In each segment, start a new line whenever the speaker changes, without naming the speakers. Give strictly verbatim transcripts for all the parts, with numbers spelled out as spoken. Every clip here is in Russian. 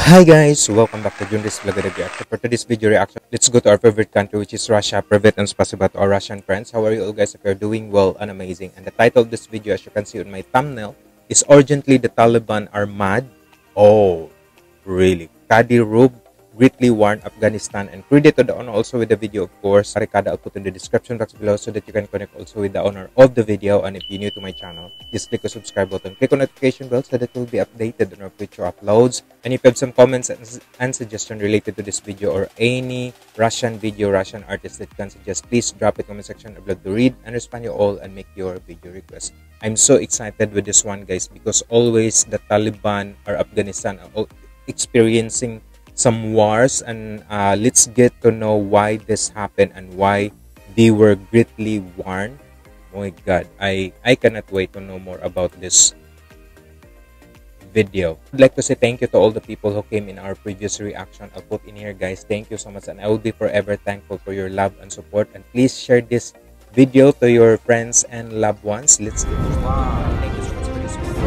Hi guys, welcome back to Junris Vlog Reaction. For today's video reaction, let's go to our favorite country, which is Russia. Privet and spasiba to our Russian friends. How are you all guys? If you're doing well and amazing. And the title of this video, as you can see on my thumbnail, is Urgently the Taliban Are Mad. Oh, really? Kadyrov greatly warned Afghanistan, and credit to the owner also with the video, of course. Barricada, I'll put in the description box below so that you can connect also with the owner of the video. And if you're new to my channel, just click the subscribe button, click on notification bell so that you'll be updated on our future uploads. And if you have some comments and, and suggestions related to this video or any Russian video, Russian artist that you can suggest, please drop it in the comment section. I'd love to read and respond you all and make your video request. I'm so excited with this one, guys, because always the Taliban or Afghanistan are experiencing some wars, and uh, let's get to know why this happened and why they were greatly warned. Oh my god, I, I cannot wait to know more about this video. I'd like to say thank you to all the people who came in our previous reaction. I'll put in here, guys. Thank you so much, and I will be forever thankful for your love and support. And please share this video to your friends and loved ones. Let's get this. Wow, thank you so much for this one.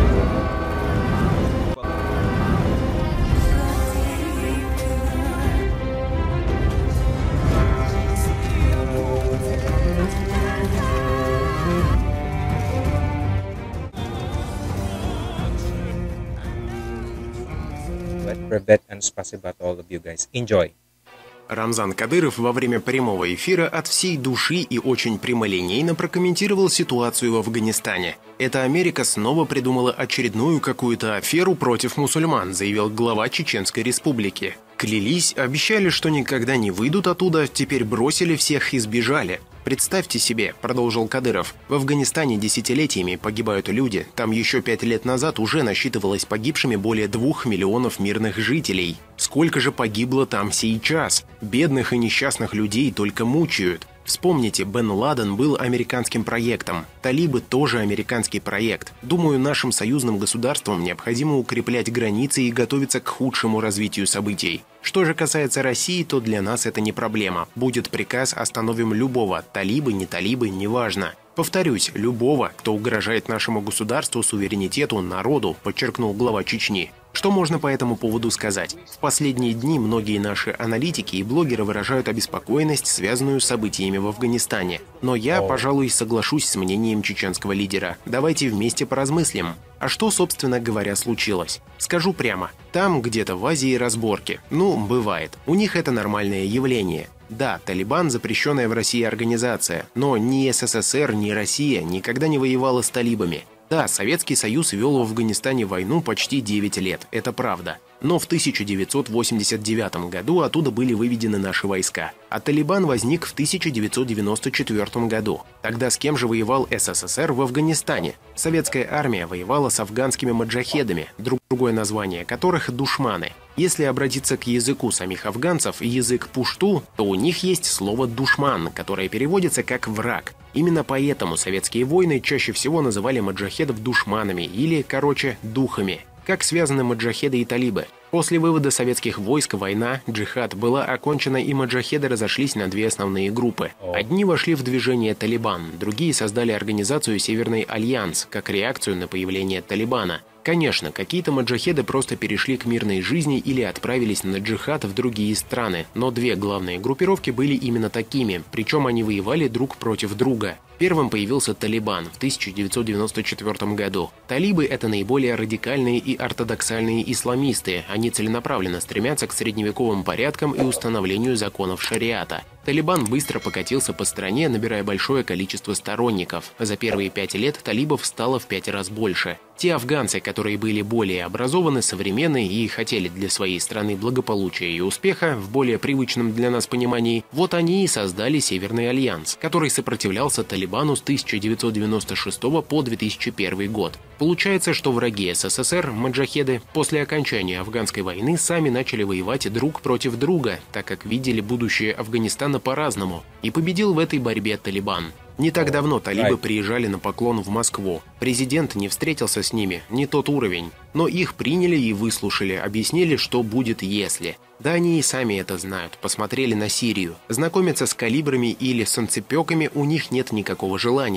Privet and spasiba to all of you guys. Enjoy.
Рамзан Кадыров во время прямого эфира от всей души и очень прямолинейно прокомментировал ситуацию в Афганистане. «Это Америка снова придумала очередную какую-то аферу против мусульман», заявил глава Чеченской Республики. «Клялись, обещали, что никогда не выйдут оттуда, теперь бросили всех и сбежали». «Представьте себе», — продолжил Кадыров, — «в Афганистане десятилетиями погибают люди, там еще пять лет назад уже насчитывалось погибшими более двух миллионов мирных жителей. Сколько же погибло там сейчас? Бедных и несчастных людей только мучают. Вспомните, Бен Ладен был американским проектом, талибы тоже американский проект. Думаю, нашим союзным государствам необходимо укреплять границы и готовиться к худшему развитию событий. Что же касается России, то для нас это не проблема. Будет приказ, остановим любого, талибы, не талибы, неважно. Повторюсь, любого, кто угрожает нашему государству, суверенитету, народу», подчеркнул глава Чечни. Что можно по этому поводу сказать? В последние дни многие наши аналитики и блогеры выражают обеспокоенность, связанную с событиями в Афганистане. Но я, пожалуй, соглашусь с мнением чеченского лидера. Давайте вместе поразмыслим. А что, собственно говоря, случилось? Скажу прямо, там где-то в Азии разборки. Ну, бывает. У них это нормальное явление. Да, Талибан – запрещенная в России организация, но ни СССР, ни Россия никогда не воевала с талибами. Да, Советский Союз вел в Афганистане войну почти девять лет, это правда. Но в тысяча девятьсот восемьдесят девятом году оттуда были выведены наши войска, а Талибан возник в тысяча девятьсот девяносто четвёртом году. Тогда с кем же воевал СССР в Афганистане? Советская армия воевала с афганскими маджахедами, другое название которых – душманы. Если обратиться к языку самих афганцев, язык пушту, то у них есть слово «душман», которое переводится как «враг». Именно поэтому советские войны чаще всего называли маджахедов душманами или, короче, духами. Как связаны маджахеды и талибы? После вывода советских войск война, джихад, была окончена, и маджахеды разошлись на две основные группы. Одни вошли в движение Талибан, другие создали организацию «Северный альянс» как реакцию на появление Талибана. Конечно, какие-то маджахеды просто перешли к мирной жизни или отправились на джихад в другие страны, но две главные группировки были именно такими, причем они воевали друг против друга. Первым появился Талибан в тысяча девятьсот девяносто четвёртом году. Талибы – это наиболее радикальные и ортодоксальные исламисты, они целенаправленно стремятся к средневековым порядкам и установлению законов шариата. Талибан быстро покатился по стране, набирая большое количество сторонников. За первые пять лет талибов стало в пять раз больше. Те афганцы, которые были более образованы, современны и хотели для своей страны благополучия и успеха, в более привычном для нас понимании, вот они и создали Северный альянс, который сопротивлялся Талибану с тысяча девятьсот девяносто шестого по две тысячи первый год. Получается, что враги СССР, маджахеды, после окончания афганской войны сами начали воевать друг против друга, так как видели будущее Афганистана по-разному, и победил в этой борьбе Талибан. Не так давно талибы приезжали на поклон в Москву. Президент не встретился с ними, не тот уровень. Но их приняли и выслушали, объяснили, что будет если. Да они и сами это знают, посмотрели на Сирию. Знакомиться с калибрами или санцепёками у них нет никакого желания.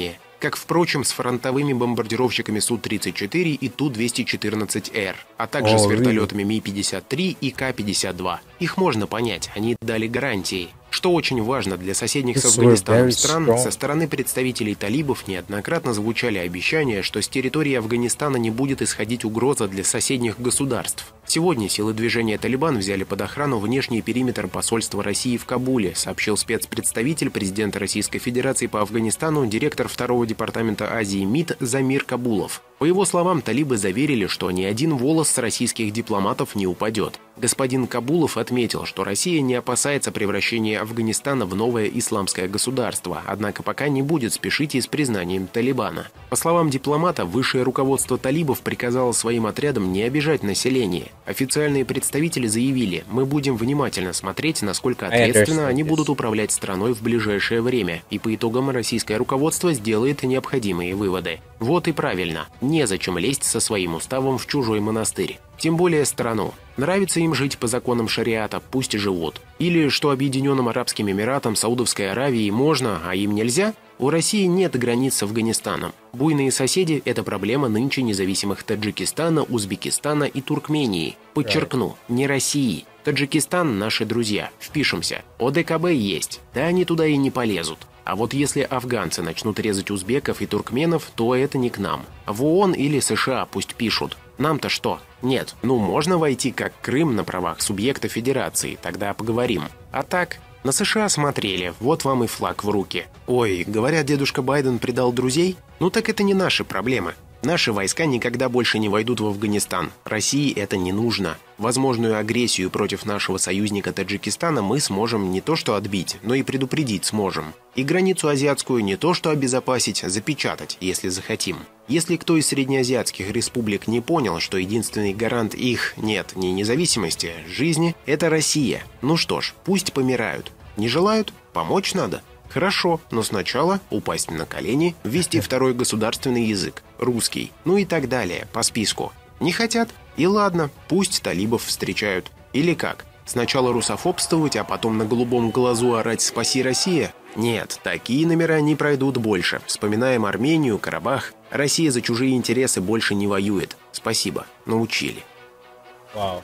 как, впрочем, с фронтовыми бомбардировщиками Су тридцать четыре и Ту двести четырнадцать Р, а также
oh,
с вертолетами Ми пятьдесят три и Ка пятьдесят два. Их можно понять, они дали гарантии. Что очень важно для соседних с Афганистаном стран, со стороны представителей талибов неоднократно звучали обещания, что с территории Афганистана не будет исходить угроза для соседних государств. Сегодня силы движения «Талибан» взяли под охрану внешний периметр посольства России в Кабуле, сообщил спецпредставитель президента Российской Федерации по Афганистану, директор второго департамента Азии МИД Замир Кабулов. По его словам, талибы заверили, что ни один волос с российских дипломатов не упадет. Господин Кабулов отметил, что Россия не опасается превращения Афганистана в новое исламское государство, однако пока не будет спешить и с признанием Талибана. По словам дипломата, высшее руководство талибов приказало своим отрядам не обижать население. Официальные представители заявили: мы будем внимательно смотреть, насколько ответственно они будут управлять страной в ближайшее время, и по итогам российское руководство сделает необходимые выводы. Вот и правильно, незачем лезть со своим уставом в чужой монастырь. Тем более страну. Нравится им жить по законам шариата, пусть и живут. Или что Объединенным Арабским Эмиратам, Саудовской Аравии можно, а им нельзя? У России нет границ с Афганистаном. Буйные соседи – это проблема нынче независимых Таджикистана, Узбекистана и Туркмении. Подчеркну, не России. Таджикистан – наши друзья. Впишемся. О Дэ Ка Бэ есть. Да они туда и не полезут. А вот если афганцы начнут резать узбеков и туркменов, то это не к нам. В ООН или США пусть пишут. Нам-то что? Нет, ну можно войти как Крым на правах субъекта федерации, тогда поговорим. А так, на США смотрели, вот вам и флаг в руки. Ой, говорят, дедушка Байден предал друзей? Ну так это не наши проблемы. Наши войска никогда больше не войдут в Афганистан. России это не нужно. Возможную агрессию против нашего союзника Таджикистана мы сможем не то что отбить, но и предупредить сможем. И границу азиатскую не то что обезопасить, запечатать, если захотим. Если кто из среднеазиатских республик не понял, что единственный гарант их, нет, не независимости, жизни – это Россия. Ну что ж, пусть помирают. Не желают? Помочь надо. Хорошо, но сначала упасть на колени, ввести второй государственный язык, русский, ну и так далее, по списку. Не хотят? И ладно, пусть талибов встречают. Или как? Сначала русофобствовать, а потом на голубом глазу орать «Спаси, Россия»? Нет, такие номера не пройдут больше. Вспоминаем Армению, Карабах. Россия за чужие интересы больше не воюет. Спасибо, научили.
Wow.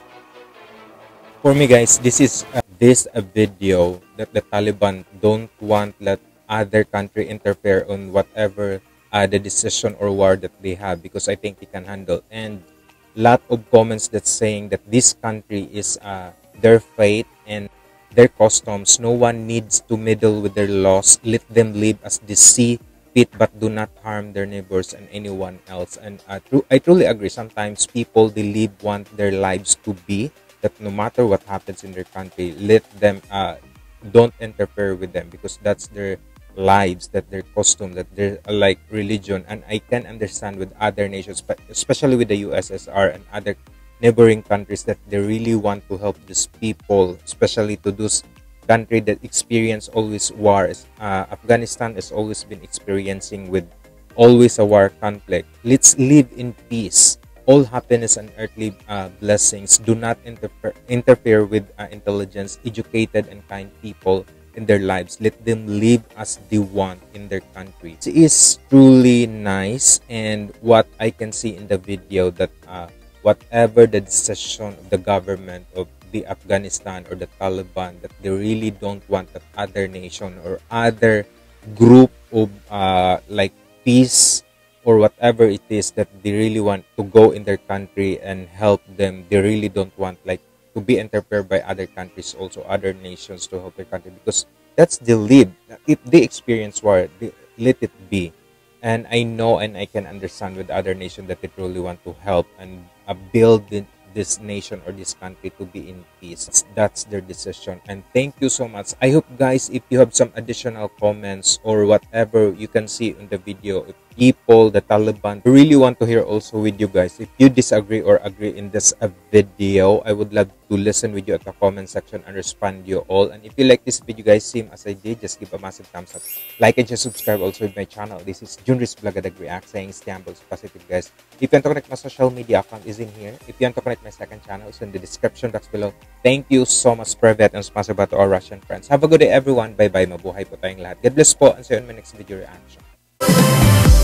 For me, guys, this is uh, this a video that the Taliban don't want let other country interfere on whatever uh, the decision or war that they have, because I think they can handle. And lot of comments that's saying that this country is uh, their fate and their customs. No one needs to meddle with their laws. Let them live as they see fit, but do not harm their neighbors and anyone else. And uh, true, I truly agree. Sometimes people they live want their lives to be that no matter what happens in their country, let them uh, don't interfere with them, because that's their lives, that their custom, that their uh, like religion. And I can understand with other nations, but especially with the U S S R and other neighboring countries, that they really want to help these people, especially to those country that experience always wars. Uh, Afghanistan has always been experiencing with always a war conflict. Let's live in peace. All happiness and earthly uh, blessings. Do not interfere interfere with uh, intelligence, educated and kind people in their lives. Let them live as they want in their country. It is truly nice, and what I can see in the video that uh, whatever the decision of the government of the Afghanistan or the Taliban, that they really don't want that other nation or other group of uh, like peace or whatever it is, that they really want to go in their country and help them. They really don't want like to be interfered by other countries, also other nations, to help their country, because that's the live. If they experience war, they, let it be. And I know and I can understand with other nations that they truly want to help and uh, build the, this nation or this country to be in peace. That's their decision. And thank you so much. I hope, guys, if you have some additional comments or whatever you can see in the video, if people, the Taliban, really want to hear also with you guys. If you disagree or agree in this uh, video, I would love to listen with you at the comment section and respond you all. And if you like this video, guys, same as I did, just give a massive thumbs up, like and just subscribe also with my channel. This is Junris Blagadag React, saying Istanbul's positive, guys. If you want to connect, my social media account is in here. If you want to connect my second channel, it's in the description box below. Thank you so much, Privet, and sponsor ba to our Russian friends. Have a good day, everyone. Bye bye. Mabuhay po tayong lahat. God bless po, and see you in my next video reaction.